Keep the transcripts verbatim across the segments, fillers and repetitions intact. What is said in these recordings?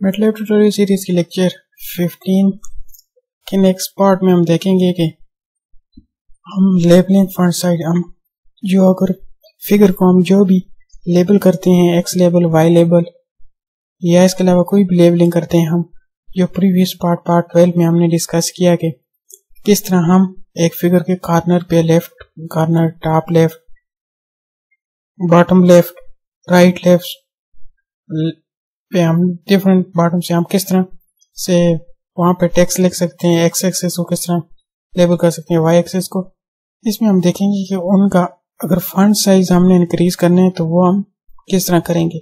MATLAB tutorial series की lecture fifteen के next part में हम देखेंगे कि हम लेबलिंग फॉन्ट साइज, हम जो अगर फिगर को हम जो भी लेबल करते हैं, एक्स लेबल, वाई लेबल या इसके अलावा कोई भी लेबलिंग करते हैं, हम जो प्रीवियस पार्ट पार्ट ट्वेल्व में हमने डिस्कस किया कि किस तरह हम एक फिगर के कॉर्नर पे left corner, top left, bottom left, right left पे हम डिफरेंट बॉटम से हम किस तरह से वहां पे टेक्स्ट लिख सकते हैं, एक्स एक्सेस को किस तरह लेबल कर सकते हैं, वाई एक्सेस को। इसमें हम देखेंगे कि उनका अगर फॉन्ट साइज हमने इंक्रीज करने हैं तो वो हम किस तरह करेंगे।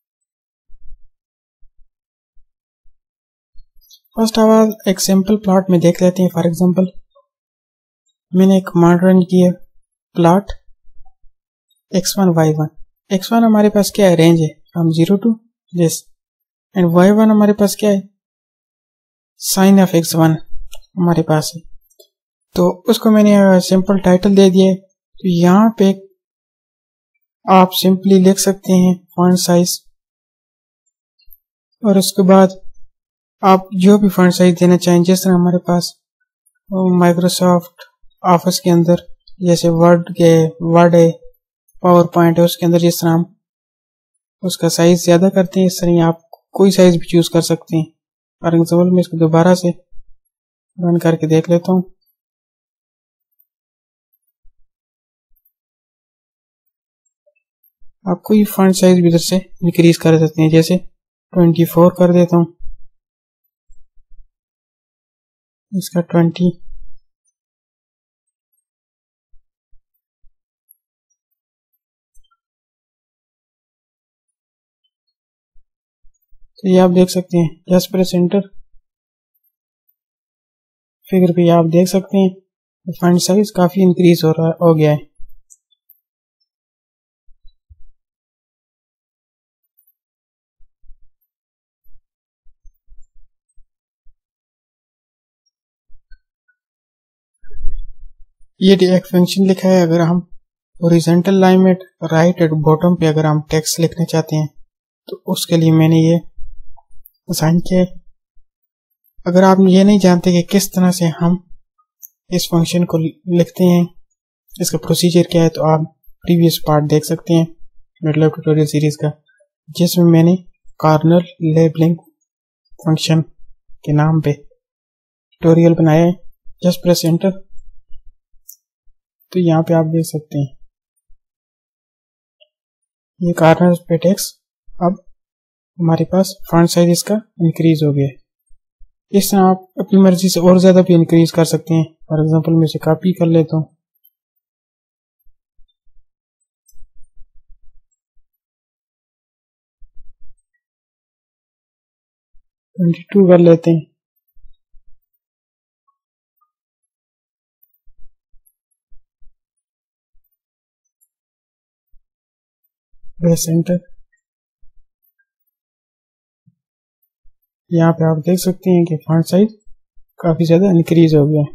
फर्स्ट ऑफ ऑल एक सिंपल प्लॉट में देख लेते हैं। फॉर एग्जांपल मैंने एक कमांड रन किया, plot x one y one. X one हमारे पास क्या है, रेंज है from zero to this, and y one हमारे पास क्या है, साइन ऑफ एक्स वन हमारे पास है। तो उसको मैंने सिंपल टाइटल दे दिया है। तो यहाँ पे आप सिंपली लिख सकते हैं फॉन्ट साइज, और उसके बाद आप जो भी फॉन्ट साइज देना चाहें, जिस तरह हमारे पास माइक्रोसॉफ्ट ऑफिस के अंदर जैसे वर्ड के वर्ड है, पावर पॉइंट है, उसके अंदर जिस तरह हम उसका साइज ज्यादा करते हैं, इस तरह आप कोई साइज भी चूज कर सकते हैं। फॉर एग्जाम्पल मैं इसको दोबारा से रन करके देख लेता हूँ। आप कोई फॉन्ट साइज भी इधर से इंक्रीज कर सकते हैं, जैसे ट्वेंटी फोर कर देता हूँ, इसका ट्वेंटी, तो ये आप देख सकते हैं। जस्ट प्रेस एंटर, फिगर पे आप देख सकते हैं फॉन्ट साइज काफी इंक्रीज हो रहा हो गया है। ये एक फंक्शन लिखा है, अगर हम हॉरिजॉन्टल लाइन में राइट एट बॉटम पे अगर हम टेक्स्ट लिखना चाहते हैं तो उसके लिए मैंने ये असाइन किया। अगर आप ये नहीं जानते कि किस तरह से हम इस फंक्शन को लिखते हैं, इसका प्रोसीजर क्या है, तो आप प्रीवियस पार्ट देख सकते हैं मैटलैब ट्यूटोरियल सीरीज का, जिसमें मैंने कॉर्नर लेबलिंग फंक्शन के नाम पे ट्यूटोरियल बनाया है। जस्ट प्रेस एंटर, तो यहाँ पे आप देख सकते हैं ये कॉर्नर पे टेक्स्ट अब हमारे पास फॉन्ट साइज इसका इंक्रीज हो गया है। इस तरह आप अपनी मर्जी से और ज्यादा भी इंक्रीज कर सकते हैं। फॉर एग्जांपल मैं इसे कॉपी कर लेता हूँ, ट्वेंटी टू कर लेते हैं, प्रेस एंटर। यहाँ पे आप देख सकते हैं कि फॉन्ट साइज काफी ज्यादा इंक्रीज हो गया है।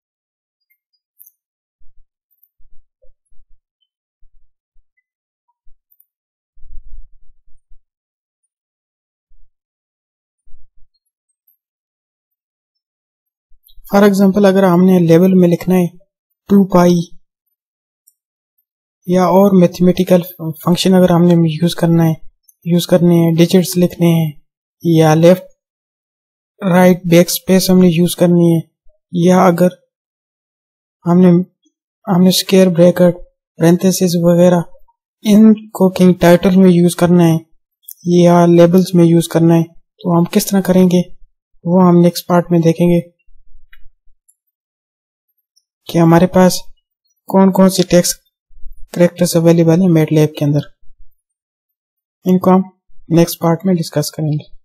फॉर एग्जांपल अगर हमने लेवल में लिखना है टू पाई या और मैथमेटिकल फंक्शन अगर हमने यूज करना है यूज करने हैं, डिजिट्स लिखने हैं, या लेफ्ट राइट बैक स्पेस हमने यूज करनी है, या अगर हमने हमने स्क्वायर ब्रैकेट, पैरेंथेसिस वगैरह इनको कहीं टाइटल में यूज करना है या लेबल्स में यूज करना है, तो हम किस तरह करेंगे वो हम नेक्स्ट पार्ट में देखेंगे कि हमारे पास कौन कौन से टेक्स्ट कैरेक्टर्स अवेलेबल है मैटलैब के अंदर। इनको हम नेक्स्ट पार्ट में डिस्कस करेंगे।